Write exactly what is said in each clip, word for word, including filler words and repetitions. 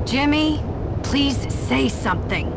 Jimmy, please say something.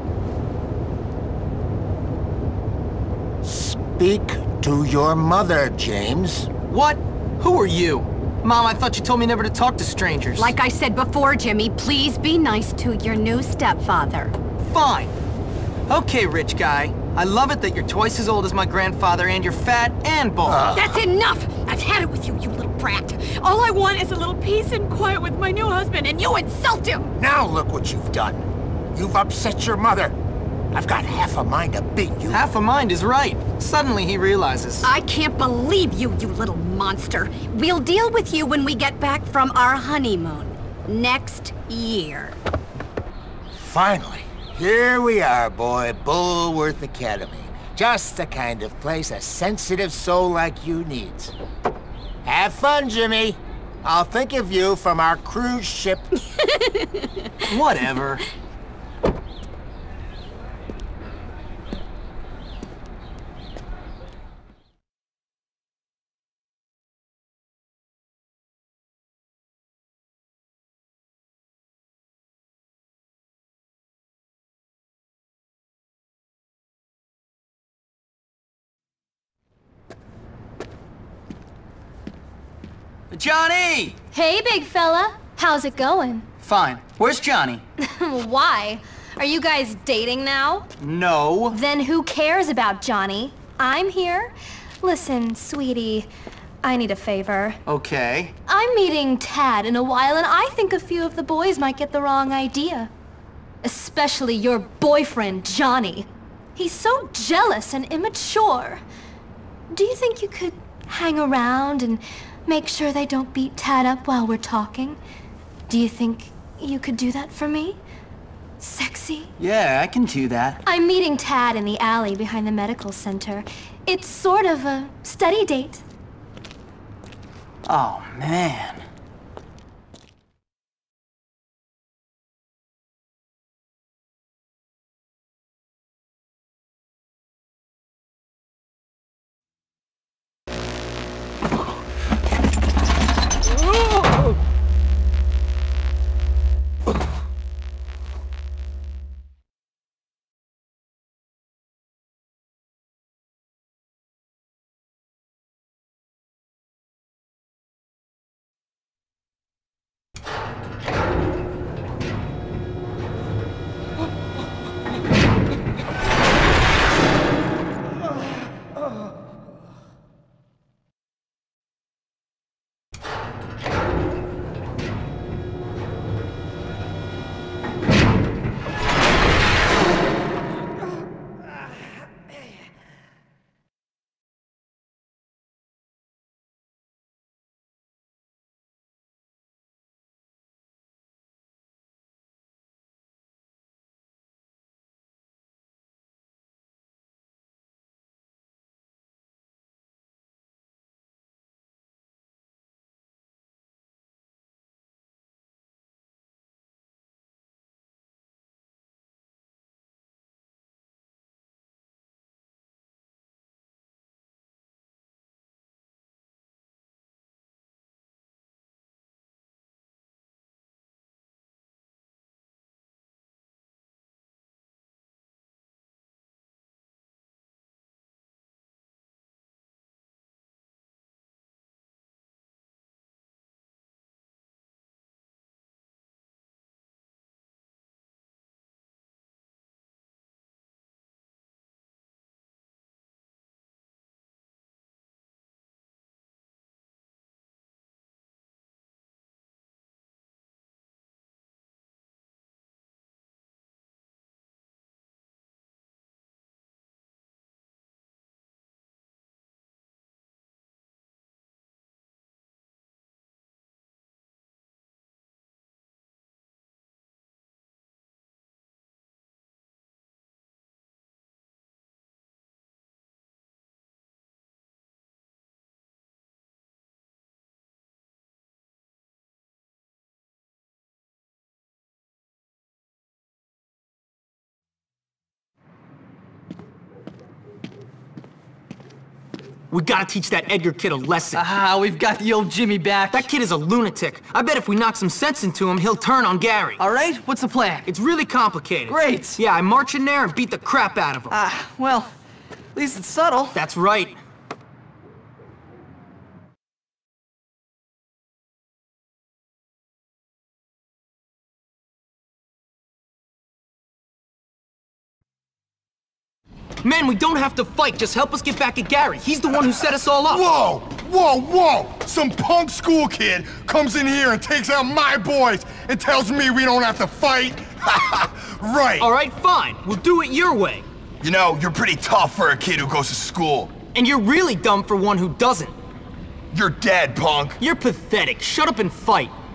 Speak to your mother, James. What? Who are you? Mom, I thought you told me never to talk to strangers. Like I said before, Jimmy, please be nice to your new stepfather. Fine. Okay, rich guy. I love it that you're twice as old as my grandfather and you're fat and bald. Uh. That's enough! I've had it with you, you little brat. All I want is a little peace and quiet with my new husband, and you insult him! Now look what you've done. You've upset your mother. I've got half a mind to beat you. Half a mind is right. Suddenly he realizes. I can't believe you, you little monster. We'll deal with you when we get back from our honeymoon. Next year. Finally. Here we are, boy. Bullworth Academy. Just the kind of place a sensitive soul like you needs. Have fun, Jimmy. I'll think of you from our cruise ship. Whatever. Johnny! Hey, big fella. How's it going? Fine. Where's Johnny? Why? Are you guys dating now? No. Then who cares about Johnny? I'm here. Listen, sweetie, I need a favor. Okay. I'm meeting Tad in a while, and I think a few of the boys might get the wrong idea. Especially your boyfriend, Johnny. He's so jealous and immature. Do you think you could hang around and make sure they don't beat Tad up while we're talking? Do you think you could do that for me? Sexy? Yeah, I can do that. I'm meeting Tad in the alley behind the medical center. It's sort of a study date. Oh, man. We gotta teach that Edgar kid a lesson. Ah, we've got the old Jimmy back. That kid is a lunatic. I bet if we knock some sense into him, he'll turn on Gary. All right, what's the plan? It's really complicated. Great. Yeah, I march in there and beat the crap out of him. Ah, well, at least it's subtle. That's right. Man, we don't have to fight. Just help us get back at Gary. He's the one who set us all up. Whoa! Whoa, whoa! Some punk school kid comes in here and takes out my boys and tells me we don't have to fight? Right! All right, fine. We'll do it your way. You know, you're pretty tough for a kid who goes to school. And you're really dumb for one who doesn't. You're dead, punk. You're pathetic. Shut up and fight.